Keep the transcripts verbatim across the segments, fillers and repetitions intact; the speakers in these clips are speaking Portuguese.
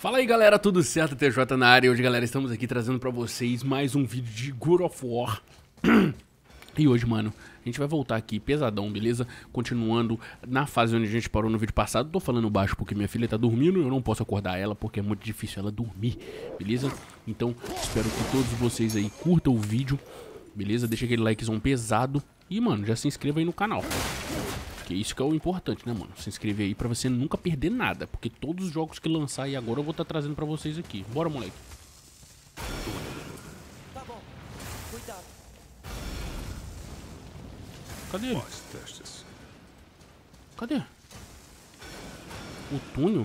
Fala aí galera, tudo certo? T J na área. Hoje galera, estamos aqui trazendo pra vocês mais um vídeo de God of War. E hoje, mano, a gente vai voltar aqui pesadão, beleza? Continuando na fase onde a gente parou no vídeo passado. Tô falando baixo porque minha filha tá dormindo, eu não posso acordar ela porque é muito difícil ela dormir, beleza? Então, espero que todos vocês aí curtam o vídeo, beleza? Deixa aquele likezão pesado e, mano, já se inscreva aí no canal. Que isso que é o importante, né, mano? Se inscrever aí pra você nunca perder nada. Porque todos os jogos que lançar aí agora eu vou estar trazendo pra vocês aqui. Bora, moleque. Tá bom. Cuidado. Cadê ele? Cadê? O túnel?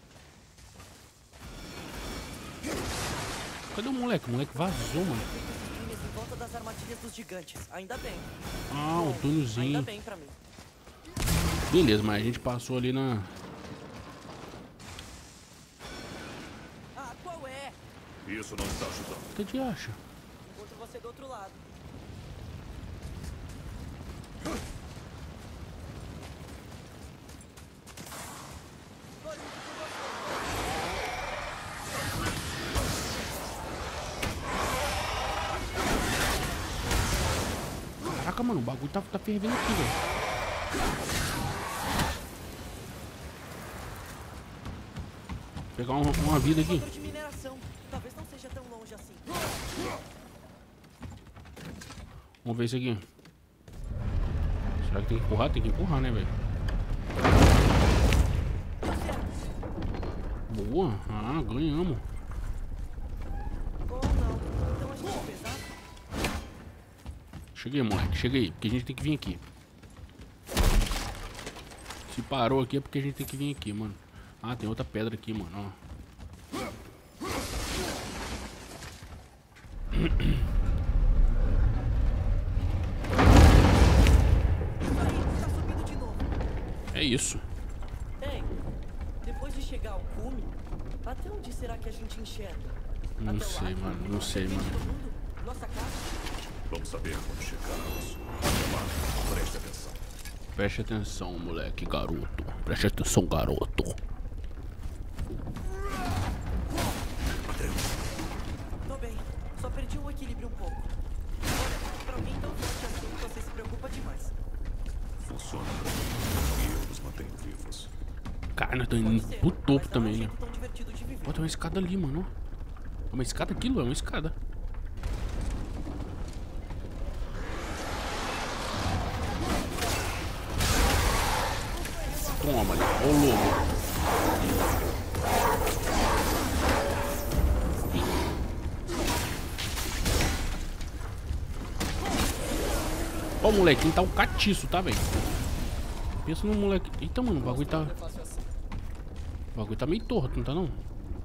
Cadê o moleque? O moleque vazou, mano. Em volta das armadilhas dos gigantes. Ainda bem. Ah, o túnelzinho. Ainda bem pra mim. Beleza, mas a gente passou ali na... Ah, qual é? Isso não está ajudando. O que te acha? Encontro você do outro lado. Caraca, mano, o bagulho tá, tá fervendo aqui, velho. Pegar uma, uma vida aqui. De mineração. Talvez não seja tão longe assim. Vamos ver isso aqui. Será que tem que empurrar? Tem que empurrar, né, velho? Boa. Ah, ganhamos. Ou não. Então a gente vai pesar? Chega aí, moleque. Chega aí. Porque a gente tem que vir aqui. Se parou aqui é porque a gente tem que vir aqui, mano. Ah, tem outra pedra aqui, mano. Ó. Tá subindo de novo. É isso. Ei, depois de chegar ao cume, até onde será que a gente enxerga? Não Até sei, lá? mano. Não sei, Depende mano. do mundo? Nossa casa? Vamos saber quando chegarmos. Mas preste atenção. Preste atenção, moleque, garoto. Preste atenção, garoto. Tô bem, só perdi o equilíbrio um pouco. Olha, pra alguém tão forte assim, você se preocupa demais. Funciona pra mim. E eu os mantenho vivos. Cara, nós estamos Pode indo ser, pro topo mas também, não é um né? jeito tão divertido de viver. Pô, tem uma escada ali, mano. É uma escada aquilo? É uma escada. Toma ali. Ó o lobo. Ó o molequinho tá um catiço, tá, velho? Pensa no moleque. Eita, mano, o bagulho tá... O bagulho tá meio torto, não tá não?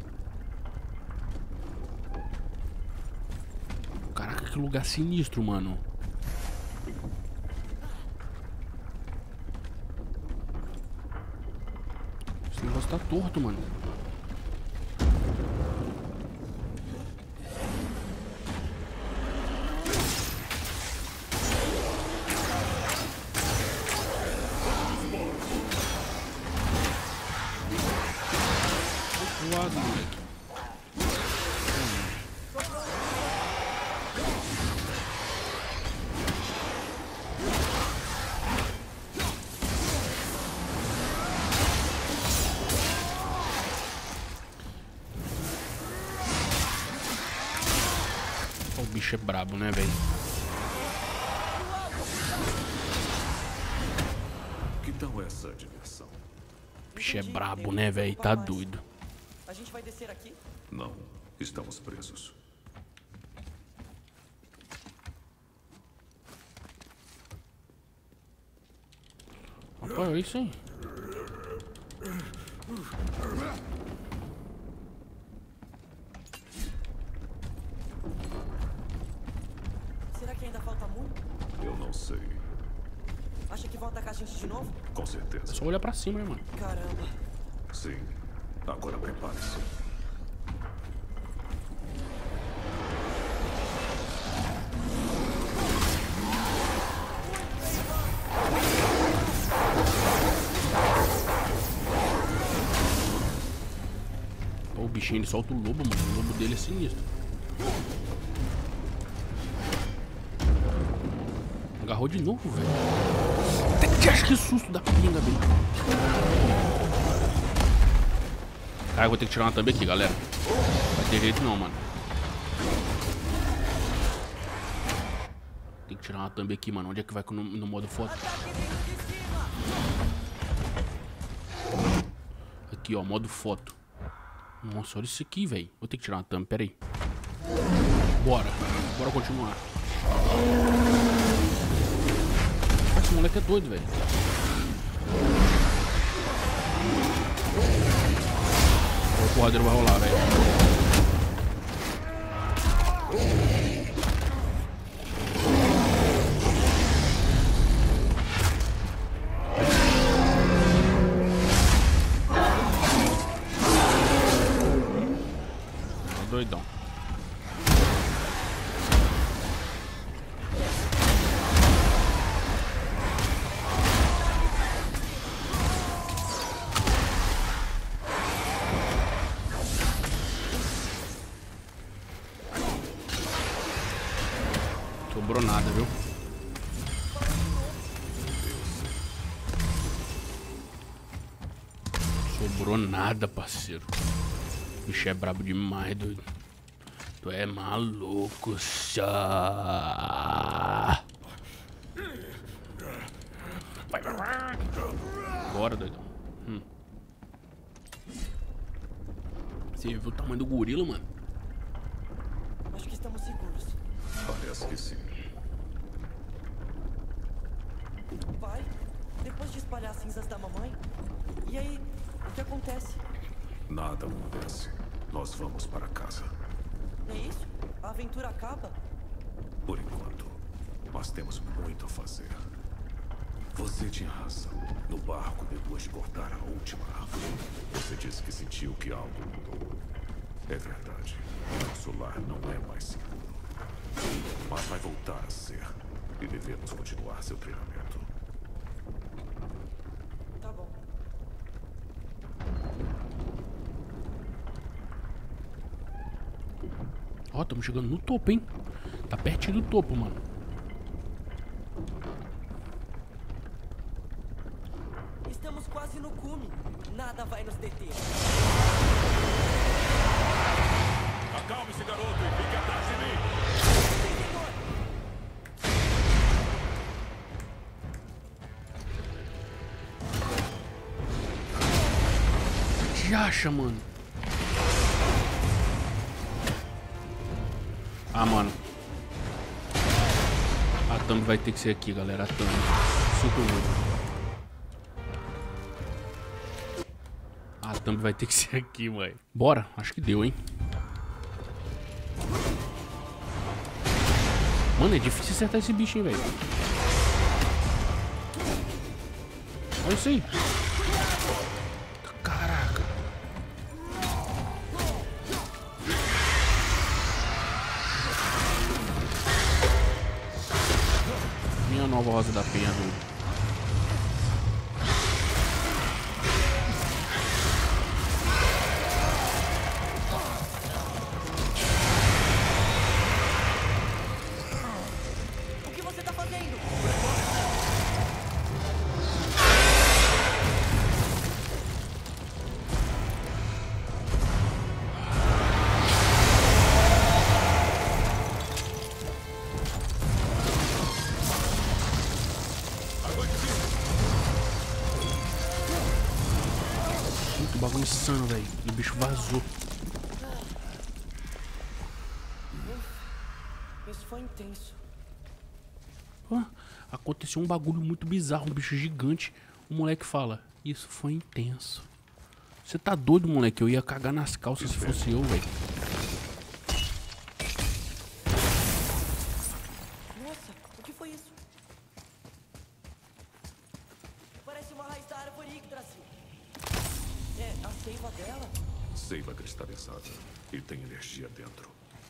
Caraca, que lugar sinistro, mano. Esse negócio tá torto, mano. Voado, moleque. O bicho é brabo, né, velho? Que tal essa diversão? O bicho é brabo, né, velho? Tá doido. A gente vai descer aqui? Não. Estamos presos. Rapaz, é isso aí. Será que ainda falta muito? Eu não sei. Acha que vão atacar a gente de novo? Com É certeza. só olhar pra cima, né, mano? Caramba. Sim. Agora prepare-se. bichinho ele solta o lobo, mano. O lobo dele é sinistro. Agarrou de novo, velho. Que susto da pinga, velho. Cara, eu vou ter que tirar uma thumb aqui, galera. Não vai ter jeito não, mano. Tem que tirar uma thumb aqui, mano. Onde é que vai no, no modo foto? Aqui, ó, modo foto. Nossa, olha isso aqui, velho. Vou ter que tirar uma thumb, pera aí. Bora. Bora continuar. Esse moleque é doido, velho. O porradeiro vai rolar, velho. Tá doidão. Sobrou nada, viu? Sobrou nada, parceiro. O bicho é brabo demais, doido. Tu é maluco, chá. Vai, vai, vai. Bora, doidão. Hum. Você viu o tamanho do gorila, mano? Acho que estamos seguros. Parece que sim. Pai, depois de espalhar as cinzas da mamãe, e aí, o que acontece? Nada acontece. Nós vamos para casa. É isso? A aventura acaba? Por enquanto. Mas temos muito a fazer. Você tinha razão. No barco, depois de cortar a última árvore, você disse que sentiu que algo mudou. É verdade. Nosso lar não é mais seguro. Mas vai voltar a ser. E devemos continuar seu treinamento. Tá bom. Ó, estamos chegando no topo, hein? Tá pertinho do topo, mano. Estamos quase no cume. Nada vai nos deter. Acalme-se, garoto, e fique atrás de mim. Que acha, mano? Ah, mano. A thumb vai ter que ser aqui, galera. A thumb. Sinto muito. A thumb vai ter que ser aqui, mãe. Bora. Acho que deu, hein? Mano, é difícil acertar esse bicho, hein, velho. Olha isso aí. Caraca. Minha nova Rosa da Penha, doido. O que você tá fazendo? Muito bagulho insano, velho. E o bicho vazou. Isso foi intenso. Ah, aconteceu um bagulho muito bizarro. Um bicho gigante. O moleque fala: isso foi intenso. Você tá doido, moleque? Eu ia cagar nas calças se fosse eu, velho. Nossa, o que foi isso? Parece uma raiz da árvore Yggdrasil. É a seiva dela? Seiva cristalizada. E tem energia dentro.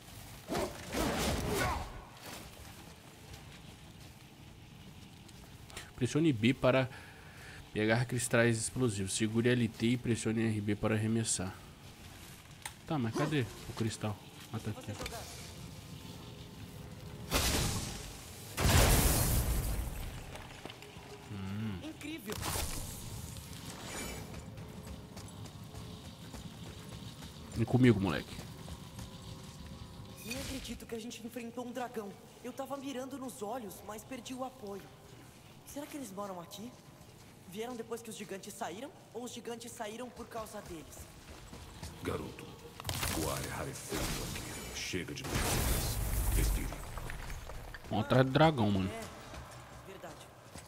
Pressione B para pegar cristais explosivos. Segure L T e pressione R B para arremessar. Tá, mas cadê o cristal? Ah, tá aqui. Hum. Incrível. Vem comigo, moleque. Nem acredito que a gente enfrentou um dragão. Eu tava mirando nos olhos, mas perdi o apoio. Será que eles moram aqui? Vieram depois que os gigantes saíram? Ou os gigantes saíram por causa deles? Garoto, o ar é rarefeito aqui. Chega de mentiras. Respire. Vamos atrás do dragão, mano. É, verdade.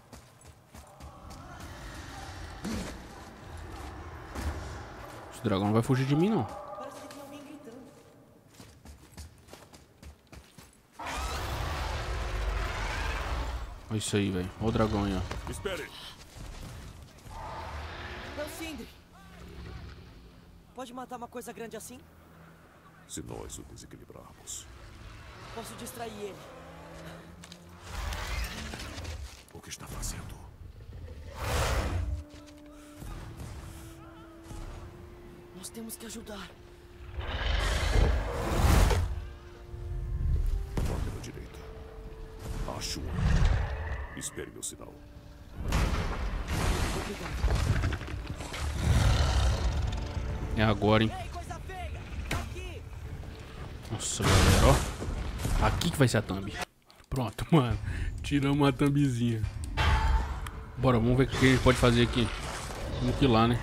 Esse dragão não vai fugir de mim, não. Parece que tem alguém gritando. Olha isso aí, velho. Olha o dragão aí, ó. Espere! É o Sindri. Pode matar uma coisa grande assim? Se nós o desequilibrarmos, Posso distrair ele. o que está fazendo? Nós temos que ajudar. Vá pela direita. Acho um. Espere meu sinal. Obrigado. É agora, hein. Ei, coisa feia! Aqui! Nossa, galera, ó. Aqui que vai ser a thumb. Pronto, mano. Tiramos a thumbzinha. Bora, vamos ver o que a gente pode fazer aqui. Vamos que lá, né?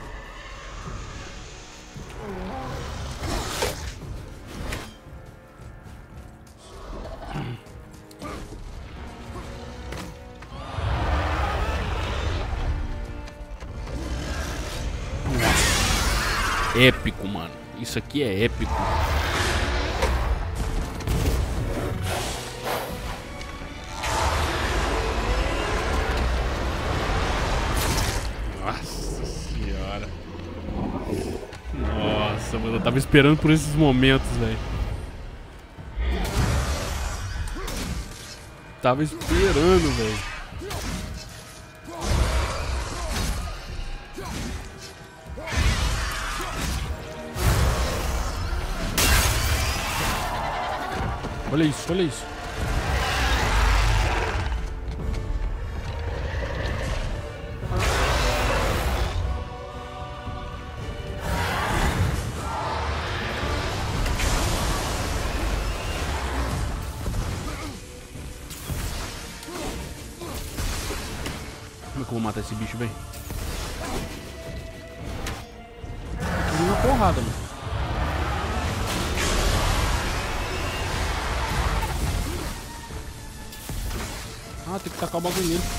Nossa. Épico, mano. Isso aqui é épico. Nossa senhora. Nossa, mano, eu tava esperando por esses momentos, velho. Tava esperando, velho. Olha isso, olha isso. Como é que eu vou matar esse bicho, velho? Tem que vir uma porrada, mano. Ah, tem que tacar o bagulho nele.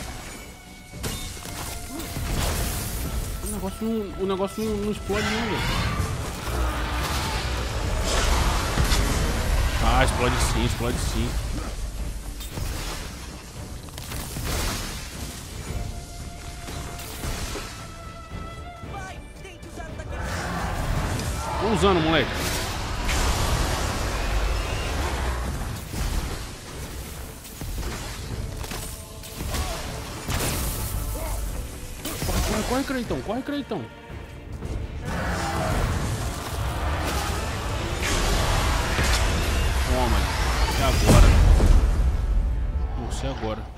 O negócio não, o negócio não, não explode não, velho. Ah, explode sim, explode sim. Vai! Tente usar um daqueles. Tô usando, moleque. Corre, corre, Creitão, corre, Creitão. Toma, é agora. Nossa, é agora.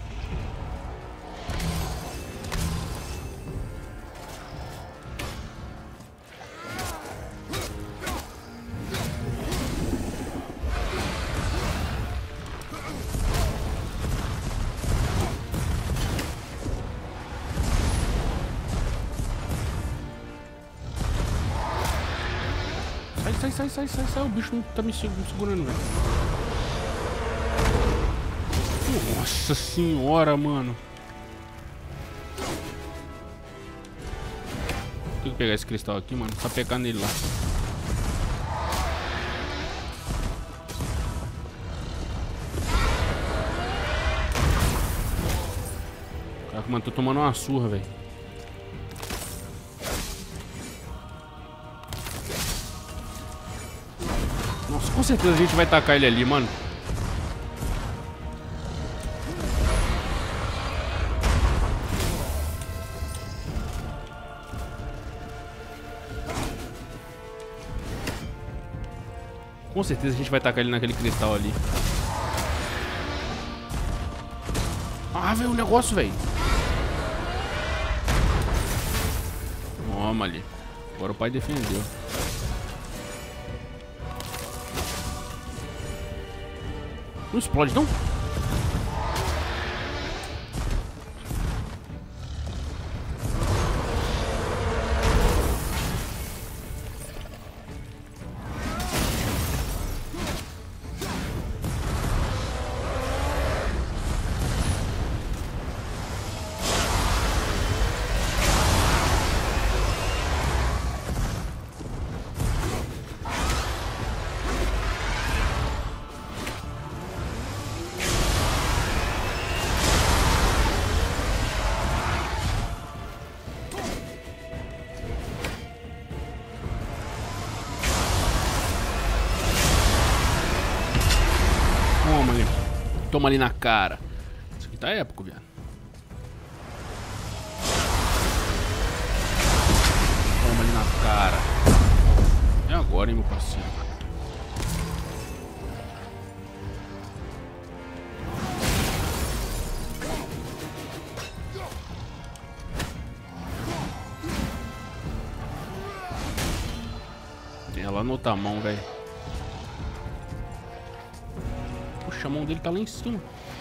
Sai, sai, sai, sai, sai, o bicho não tá me segurando, velho. Nossa senhora, mano. Tem que pegar esse cristal aqui, mano. Só pegar nele lá. Caraca, mano, tô tomando uma surra, velho. Nossa, com certeza a gente vai tacar ele ali, mano. Com certeza a gente vai tacar ele naquele cristal ali. Ah, veio um negócio, velho. Toma ali. Agora o pai defendeu. Não explode, não? Toma ali. Toma ali na cara. Isso aqui tá épico, viado. Toma ali na cara. É agora, hein, meu parceiro. Tem ela na outra mão, velho. Puxa, a mão dele tá lá em cima.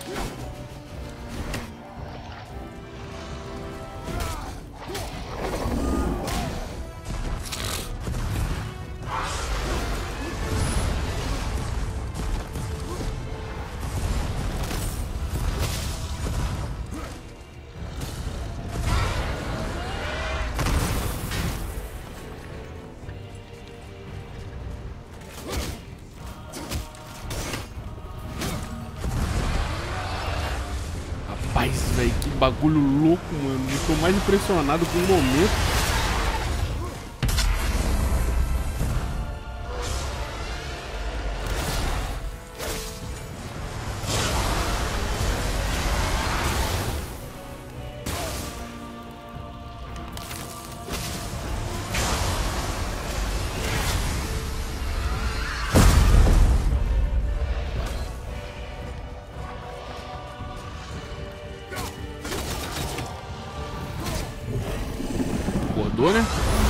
Rapaz, velho, que bagulho louco, mano. Eu tô mais impressionado com o momento. Acordou, né?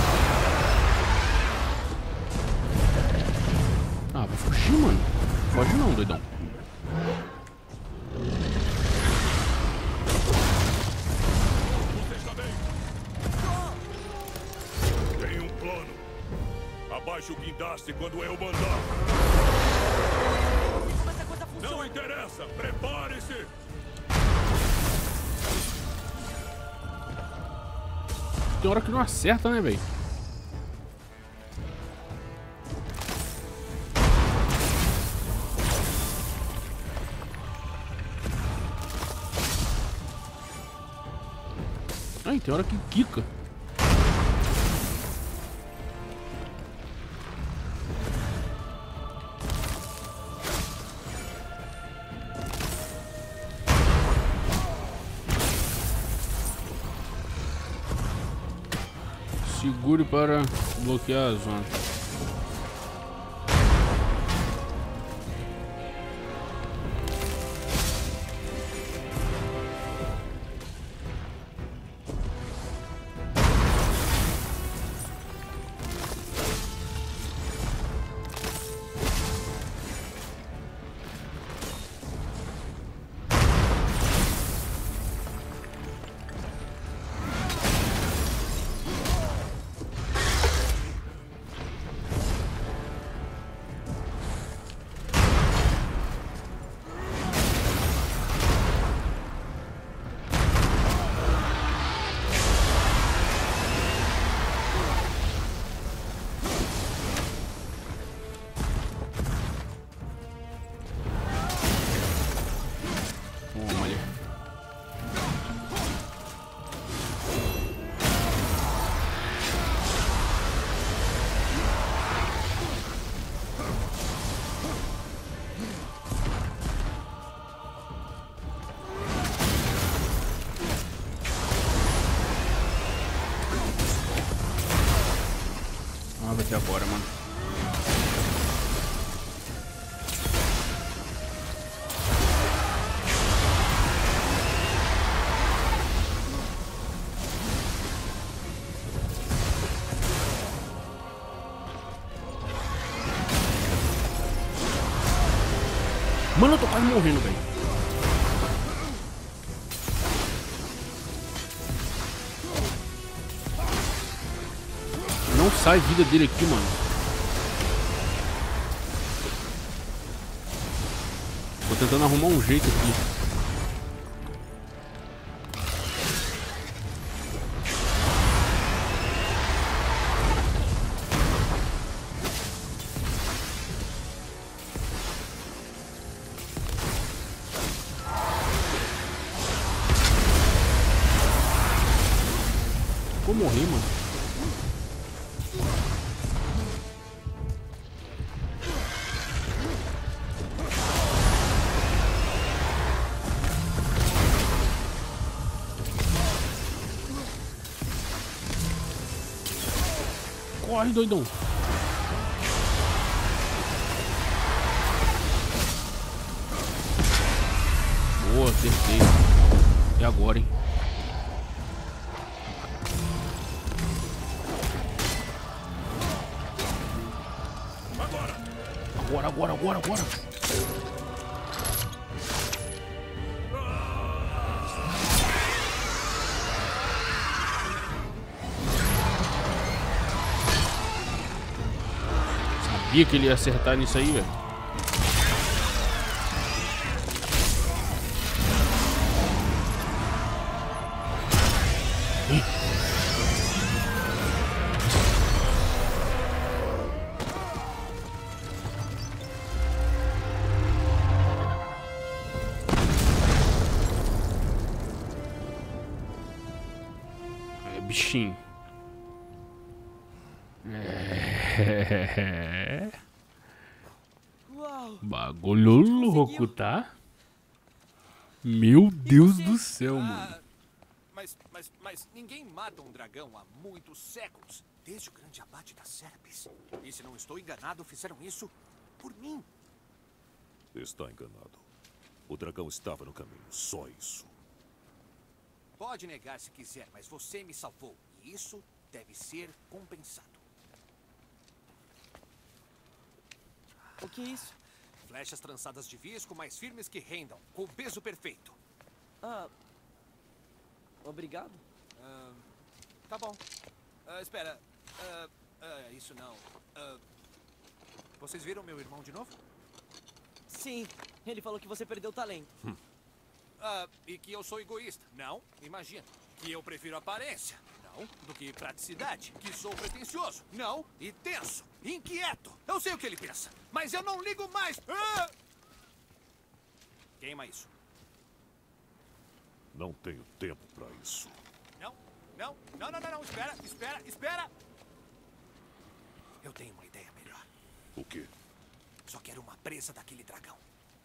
Ah, vou fugir, mano. Foge não, doidão. Você está bem? Tem um plano. Abaixe o guindaste quando eu mandar. Como essa coisa funciona? Não interessa. Prepare-se. Tem hora que não acerta, né, velho? Ai, tem hora que quica. Segure para bloquear a zona. Mano, eu tô quase morrendo, velho. Não sai vida dele aqui, mano. Tô tentando arrumar um jeito aqui. Vou morrer, mano. Corre, doidão. Boa, acertei. E agora, hein? Agora, agora, agora, agora. Sabia que ele ia acertar nisso aí, velho. Bichinho. É. Uau. Bagulho louco, tá? Meu Deus do céu, mano. Mas, mas, mas ninguém mata um dragão há muitos séculos. Desde o grande abate das Serpes. E se não estou enganado, fizeram isso por mim. Está enganado. O dragão estava no caminho, só isso. Pode negar se quiser, mas você me salvou. E isso deve ser compensado. O que é isso? Flechas trançadas de visco mais firmes que rendam, com o peso perfeito. Ah. Obrigado. Ah, tá bom. Ah, espera. Ah, ah, isso não. Ah, vocês viram meu irmão de novo? Sim, ele falou que você perdeu o talento. Hum. Ah, e que eu sou egoísta. Não, imagina. Que eu prefiro aparência. Não, do que praticidade. Que sou pretensioso. Não, e tenso. Inquieto. Eu sei o que ele pensa, mas eu não ligo mais. Ah! Queima isso. Não tenho tempo pra isso. Não, não, não, não, não, não. Espera, espera, espera. Eu tenho uma ideia melhor. O quê? Só quero uma presa daquele dragão.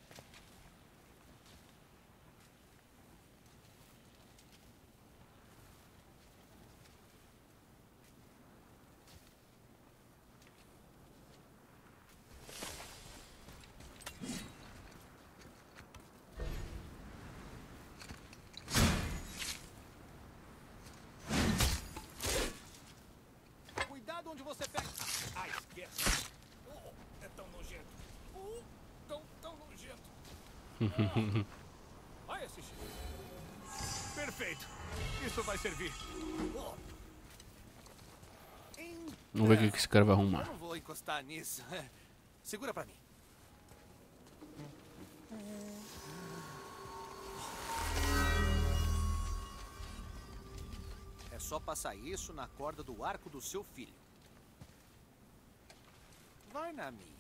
Cuidado onde você pega. Ah, esquece. Oh, é tão nojento. Oh, tão, tão nojento. Oh. Olha esse cheiro. Perfeito. Isso vai servir. Oh. Vamos ver o que que esse cara vai Eu arrumar. não vou encostar nisso. Segura pra mim. É só passar isso na corda do arco do seu filho. Vai na minha.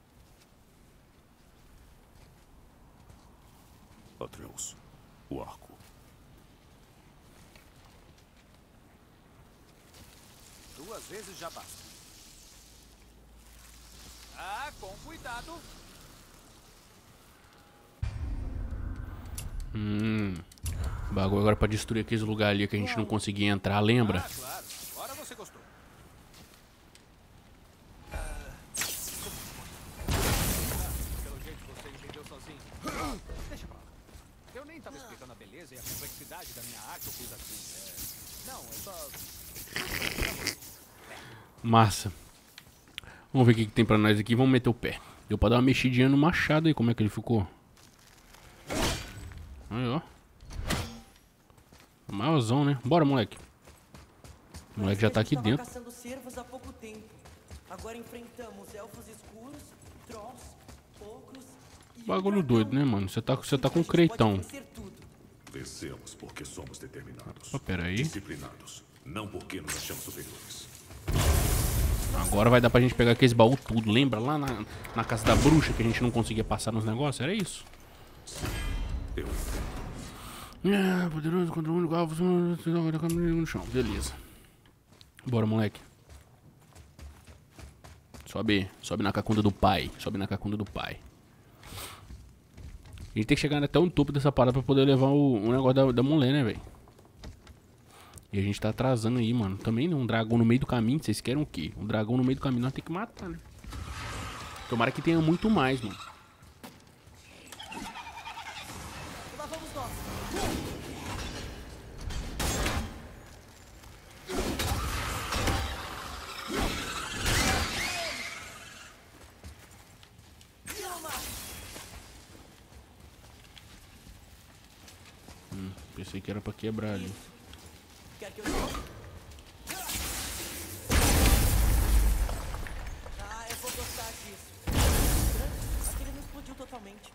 Atreus, o arco. Duas vezes já basta. Ah, com cuidado. Hum. Bagulho agora pra destruir aqueles lugares ali que a gente não conseguia entrar, lembra? Ah, claro. Agora você gostou. Ah, pelo jeito você entendeu sozinho. Deixa pra lá. Eu nem tava explicando a beleza e a complexidade da minha arte, eu fiz assim. É... Não, é só... Massa. Vamos ver o que, que tem pra nós aqui. Vamos meter o pé. Deu pra dar uma mexidinha no machado aí. Como é que ele ficou? Maiorzão, né? Bora, moleque. O moleque já tá aqui dentro. Caçando cervos há pouco tempo. Agora enfrentamos elfos escuros, trolls, ogros e Bagulho doido, né, mano? Você tá, você tá com o Creitão. Vencemos porque somos determinados. Oh, pera aí. Disciplinados, não porque nos achamos superiores. Agora vai dar pra gente pegar aqueles baús tudo. Lembra lá na, na casa da bruxa que a gente não conseguia passar nos negócios? Era isso. Eu. Ah, poderoso contra o único alvo no chão. Beleza. Bora, moleque. Sobe, sobe na cacunda do pai. Sobe na cacunda do pai. A gente tem que chegar até o topo dessa parada pra poder levar o, o negócio da, da mulher, né, velho? E a gente tá atrasando aí, mano. Também não, um dragão no meio do caminho. Vocês querem o quê? Um dragão no meio do caminho nós temos que matar, né? Tomara que tenha muito mais, mano. Lá vamos nós. Hum, pensei que era pra quebrar ali. Quer que eu jogue? Ah, eu vou gostar disso. Aquele não explodiu totalmente.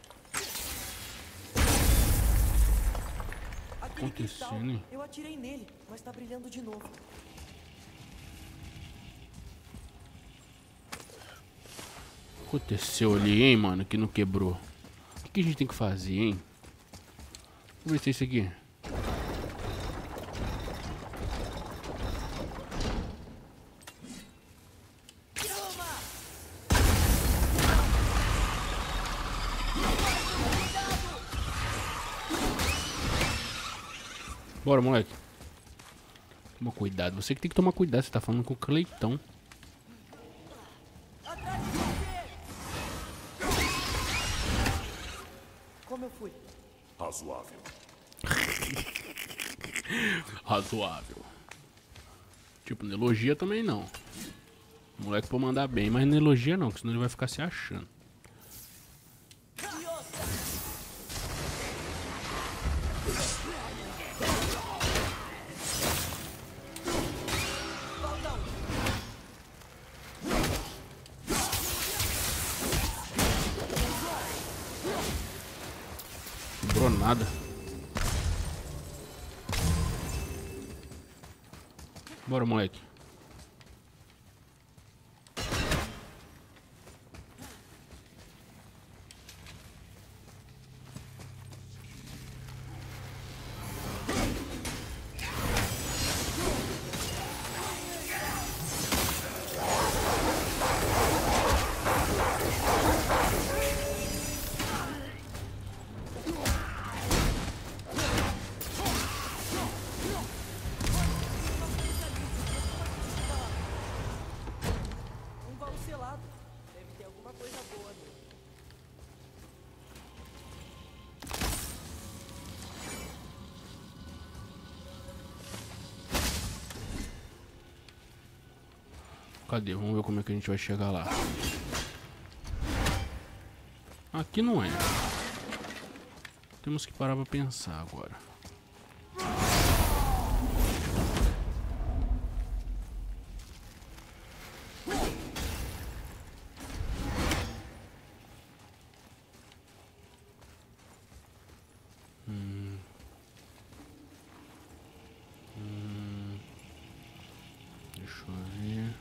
Aquele cristal, Acontecendo, hein? eu atirei nele, mas tá brilhando de novo. Aconteceu ali, hein, mano, que não quebrou. O que, que a gente tem que fazer, hein? Vamos ver se é isso aqui. Bora, moleque. Toma cuidado. Você que tem que tomar cuidado. Você tá falando com o Cleitão. Como eu fui? Razoável. Razoável. Tipo, não elogia também não. O moleque pode mandar bem, mas não elogia não, porque senão ele vai ficar se achando. Quebrou nada. Bora, moleque. Um baú selado. Deve ter alguma coisa boa nele. Cadê? Vamos ver como é que a gente vai chegar lá. Aqui não é. Temos que parar pra pensar agora. Hum. Hum. Deixa eu ver.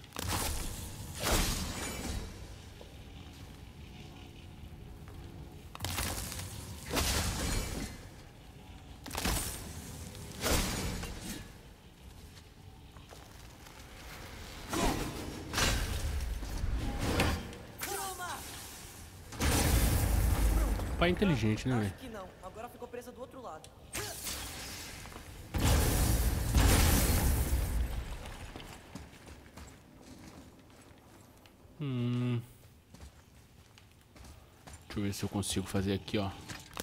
Pai inteligente, né, velho? Acho que não. Agora ficou presa do outro lado. Hum. Deixa eu ver se eu consigo fazer aqui, ó.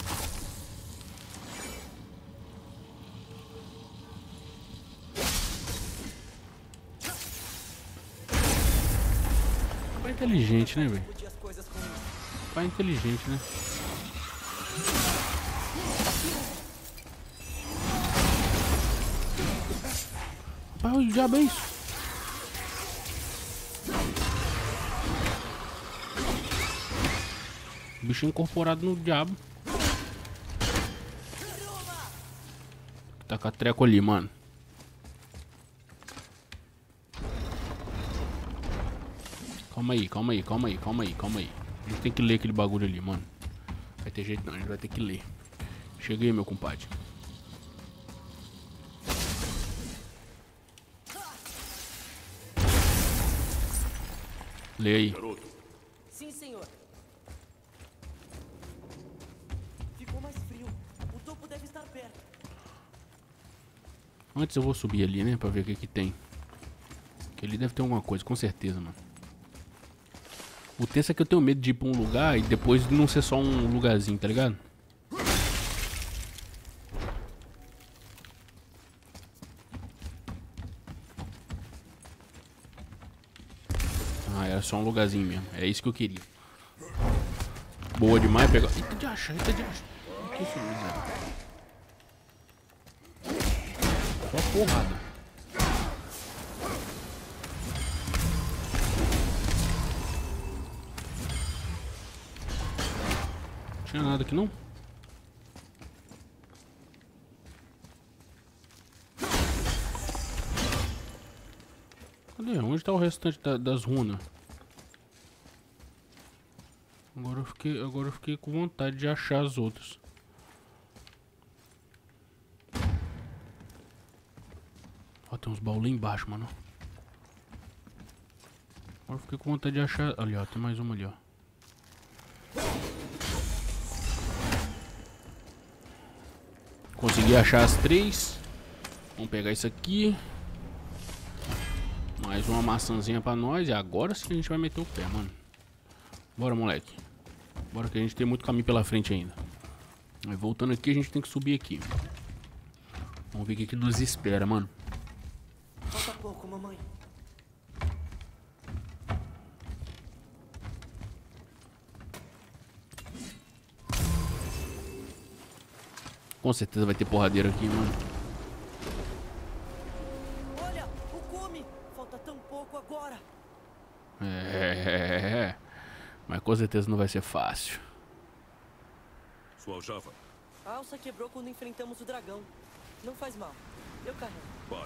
Pai inteligente, né, velho? Discutir as coisas com isso. Pai inteligente, né? Rapaz, o diabo é isso? Bicho incorporado no diabo. Tá com a treco ali, mano. Calma aí, calma aí, calma aí, calma aí, calma aí. A gente tem que ler aquele bagulho ali, mano. Vai ter jeito não, a gente vai ter que ler. Chega aí, meu compadre. Lê aí. Sim, senhor. Ficou mais frio. O topo deve estar perto. Antes eu vou subir ali, né, pra ver o que que tem. Que ali deve ter alguma coisa, com certeza, mano. O tenso é que eu tenho medo de ir pra um lugar e depois não ser só um lugarzinho, tá ligado? Ah, era só um lugarzinho mesmo. É isso que eu queria. Boa demais pegar. Eita de acha, eita de acha. O que é isso, miséria? Só porrada. Não tinha nada aqui não? Cadê? Onde tá o restante da, das runas? Agora eu, fiquei, agora eu fiquei com vontade de achar as outras. Ó, tem uns baús lá embaixo, mano. Agora eu fiquei com vontade de achar... Ali, ó, tem mais uma ali, ó. Consegui achar as três. Vamos pegar isso aqui. Mais uma maçãzinha pra nós. E agora sim a gente vai meter o pé, mano. Bora, moleque. Bora que a gente tem muito caminho pela frente ainda. Aí, voltando aqui, a gente tem que subir aqui. Vamos ver o que, que nos espera, mano. Falta pouco, mamãe. Com certeza vai ter porradeiro aqui, mano. Olha, o cume. Falta tão pouco agora. É, mas com certeza não vai ser fácil. Sua aljava. A alça quebrou quando enfrentamos o dragão. Não faz mal. Eu carrego. Pare.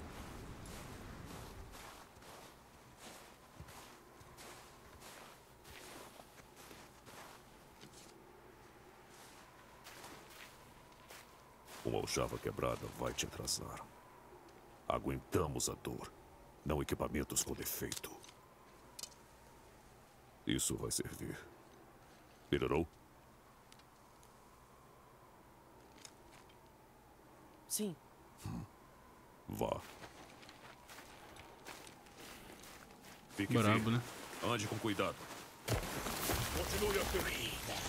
Uma aljava quebrada vai te atrasar. Aguentamos a dor, não equipamentos com defeito. Isso vai servir. Melhorou? Sim. Hum. Vá. Fique Brabo, firme. né? Ande com cuidado. Continue a corrida.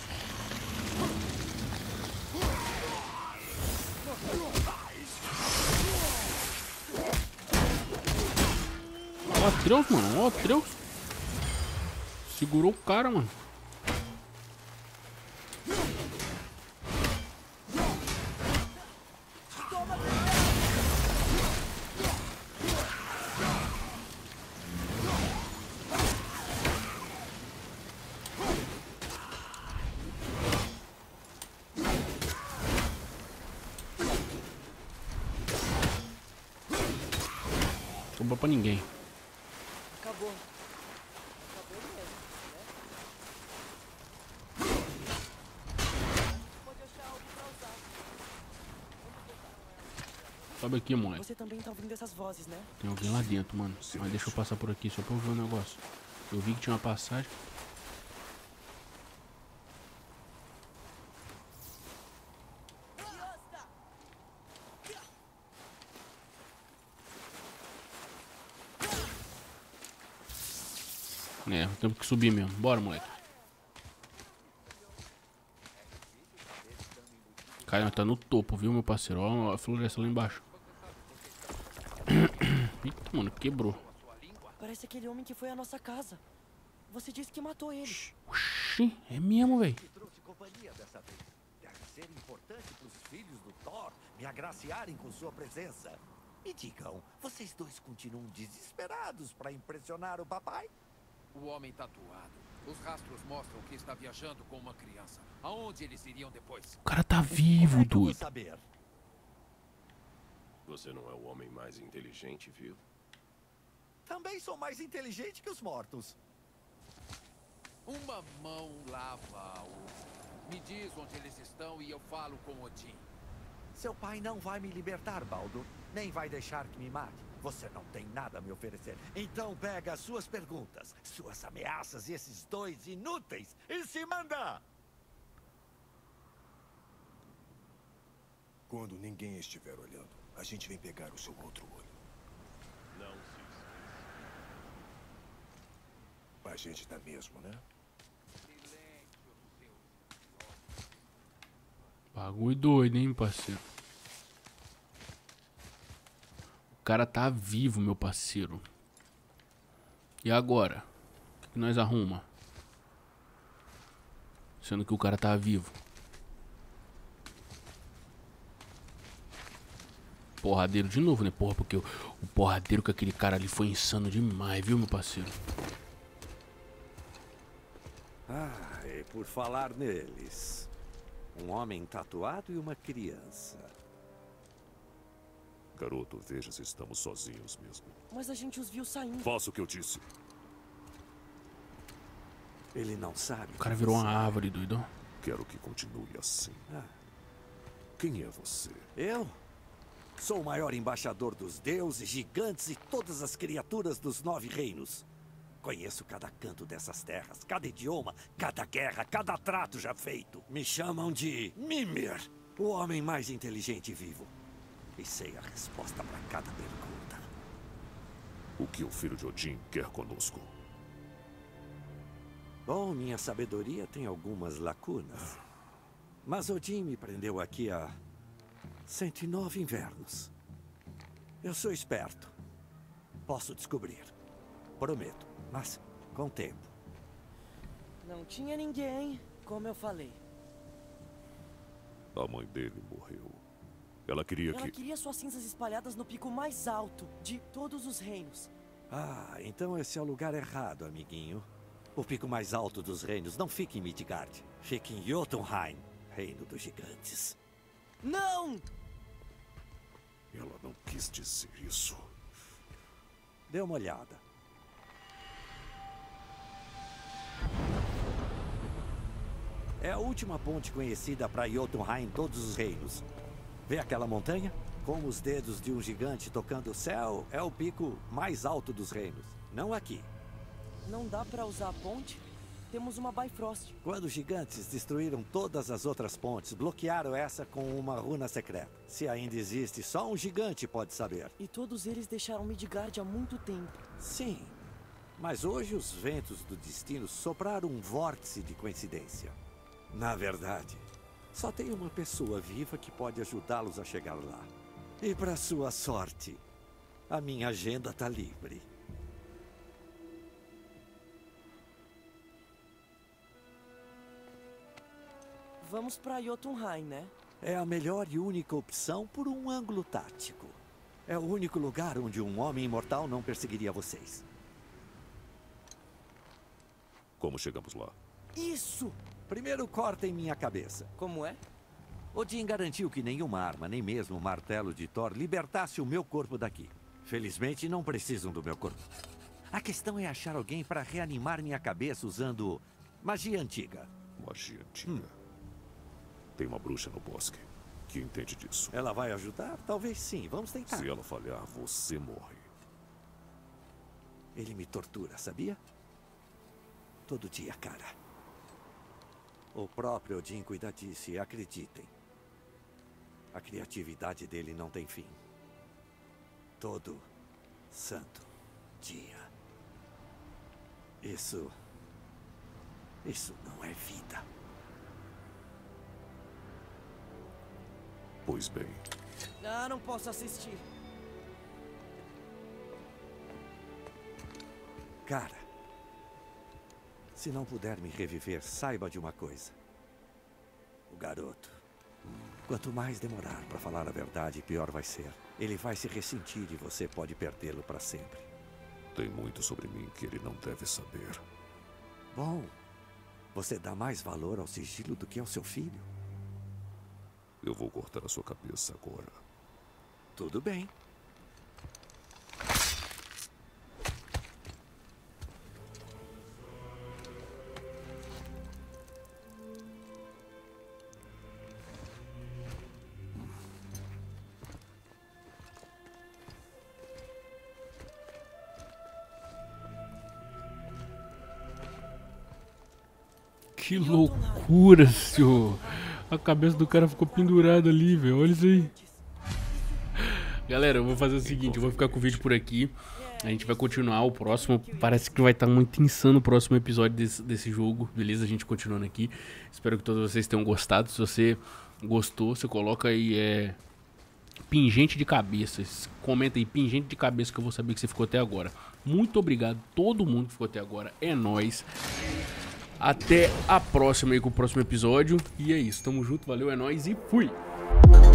Ó, Atreus, mano. Ó, Atreus. Segurou o cara, mano. Sobrou pra ninguém. Acabou. Acabou mesmo, né? Pode achar algo pra usar. Sobe aqui, moleque. Você também tá ouvindo essas vozes, né? Tem alguém lá dentro, mano. Mas deixa eu passar por aqui só pra eu ver o negócio. Eu vi que tinha uma passagem. É, temos que subir mesmo. Bora, moleque. Cara, tá no topo, viu, meu parceiro? Ó a floresta lá embaixo. Eita, mano, quebrou. Parece aquele homem que foi à nossa casa. Você disse que matou ele. Oxi, é mesmo, velho. Trouxe companhia dessa vez. Deve ser importante para os filhos do Thor me agraciarem com sua presença. Me digam, vocês dois continuam desesperados para impressionar o papai? O homem tatuado. Os rastros mostram que está viajando com uma criança. Aonde eles iriam depois? O cara tá vivo, Como é que eu vou doido. saber? Você não é o homem mais inteligente vivo? Também sou mais inteligente que os mortos. Uma mão lava a outra. Me diz onde eles estão e eu falo com Odin. Seu pai não vai me libertar, Baldur. Nem vai deixar que me mate. Você não tem nada a me oferecer. Então pega as suas perguntas, suas ameaças e esses dois inúteis e se manda! Quando ninguém estiver olhando, a gente vem pegar o seu outro olho. Não se esqueça. A gente tá mesmo, né? Bagulho doido, hein, parceiro. O cara tá vivo, meu parceiro. E agora? O que, que nós arruma? Sendo que o cara tá vivo. Porradeiro de novo, né? Porra, porque o, o porradeiro com aquele cara ali foi insano demais, viu, meu parceiro? Ah, e por falar neles. Um homem tatuado e uma criança. Garoto, veja se estamos sozinhos mesmo. Mas a gente os viu saindo. Faça o que eu disse. Ele não sabe. O cara virou uma você. árvore, doido. Quero que continue assim. Ah. Quem é você? Eu? Sou o maior embaixador dos deuses, gigantes e todas as criaturas dos nove reinos. Conheço cada canto dessas terras, cada idioma, cada guerra, cada trato já feito. Me chamam de Mimir, o homem mais inteligente vivo. E sei a resposta para cada pergunta. O que o filho de Odin quer conosco? Bom, minha sabedoria tem algumas lacunas. Mas Odin me prendeu aqui há cento e nove invernos. Eu sou esperto. Posso descobrir. Prometo, mas com tempo. Não tinha ninguém, como eu falei. A mãe dele morreu. Ela queria Ela que... queria suas cinzas espalhadas no pico mais alto de todos os reinos. Ah, então esse é o lugar errado, amiguinho. O pico mais alto dos reinos não fica em Midgard. Fica em Jotunheim, reino dos gigantes. Não! Ela não quis dizer isso. Dê uma olhada. É a última ponte conhecida para Jotunheim em todos os reinos. Vê aquela montanha? Com os dedos de um gigante tocando o céu, é o pico mais alto dos reinos. Não aqui. Não dá pra usar a ponte? Temos uma Bifrost. Quando os gigantes destruíram todas as outras pontes, bloquearam essa com uma runa secreta. Se ainda existe, só um gigante pode saber. E todos eles deixaram Midgard há muito tempo. Sim, mas hoje os ventos do destino sopraram um vórtice de coincidência. Na verdade, só tem uma pessoa viva que pode ajudá-los a chegar lá. E para sua sorte, a minha agenda tá livre. Vamos pra Jotunheim, né? É a melhor e única opção por um ângulo tático. É o único lugar onde um homem imortal não perseguiria vocês. Como chegamos lá? Isso! Primeiro cortem minha cabeça. Como é? Odin garantiu que nenhuma arma, nem mesmo o martelo de Thor, libertasse o meu corpo daqui. Felizmente, não precisam do meu corpo. A questão é achar alguém para reanimar minha cabeça usando magia antiga. Magia antiga. Tem uma bruxa no bosque que entende disso. Ela vai ajudar? Talvez sim. Vamos tentar. Se ela falhar, você morre. Ele me tortura, sabia? Todo dia, cara. O próprio Odin cuida disso e acreditem. A criatividade dele não tem fim. Todo santo dia. Isso... Isso não é vida. Pois bem, Ah, não posso assistir. Cara, se não puder me reviver, saiba de uma coisa. O garoto... hum, Quanto mais demorar para falar a verdade, pior vai ser. Ele vai se ressentir e você pode perdê-lo para sempre. Tem muito sobre mim que ele não deve saber. Bom, você dá mais valor ao sigilo do que ao seu filho? Eu vou cortar a sua cabeça agora. Tudo bem. Que loucura, senhor. A cabeça do cara ficou pendurada ali, velho. Olha isso aí. Galera, eu vou fazer o seguinte, eu vou ficar com o vídeo por aqui. A gente vai continuar o próximo. Parece que vai estar muito insano o próximo episódio desse, desse jogo. Beleza? A gente continuando aqui. Espero que todos vocês tenham gostado. Se você gostou, você coloca aí é, pingente de cabeça. Comenta aí, pingente de cabeça, que eu vou saber que você ficou até agora. Muito obrigado a todo mundo que ficou até agora. É nóis. Até a próxima aí com o próximo episódio. E é isso, tamo junto, valeu, é nóis e fui!